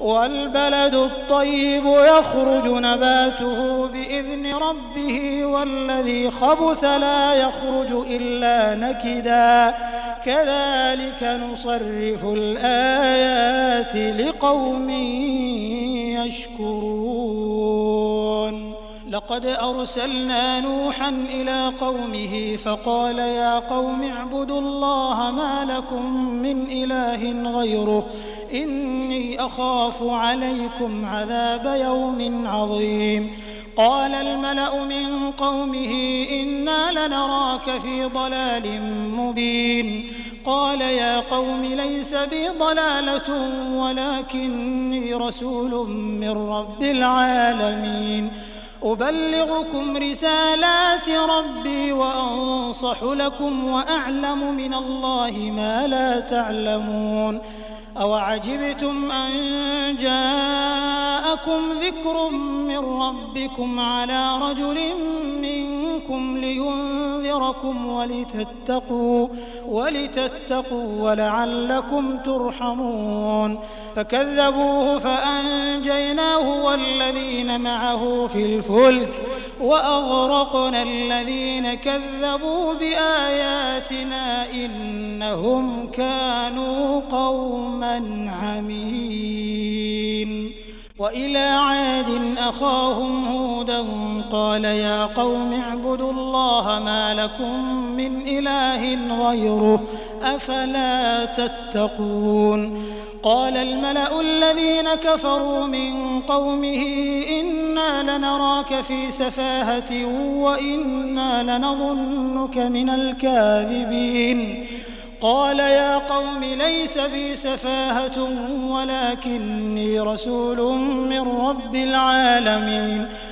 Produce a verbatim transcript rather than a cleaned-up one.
والبلد الطيب يخرج نباته بإذن ربه والذي خبث لا يخرج إلا نكدا كذلك نصرف الآيات لقوم يشكرون لقد أرسلنا نوحا إلى قومه فقال يا قوم اعبدوا الله ما لكم من إله غيره إني أخاف عليكم عذاب يوم عظيم قال الملأ من قومه إنا لنراك في ضلال مبين قال يا قوم ليس بي ضلالة ولكني رسول من رب العالمين أبلغكم رسالات ربي وأنصح لكم وأعلم من الله ما لا تعلمون أوعجبتم أن جاءكم ذكر من ربكم على رجل منكم لينذركم ولتتقوا, ولتتقوا ولعلكم ترحمون فكذبوه فأنجيناه والذين معه في الفلك وأغرقنا الذين كذبوا بآياتنا إنهم كانوا قوما عمين وإلى عاد أخاهم هودا قال يا قوم اعبدوا الله ما لكم من إله غيره أفلا تتقون قال الملأ الذين كفروا من قومه إنا لنراك في سفاهة وإنا لنظنك من الكاذبين قال يا قوم ليس بي سفاهة ولكني رسول من رب العالمين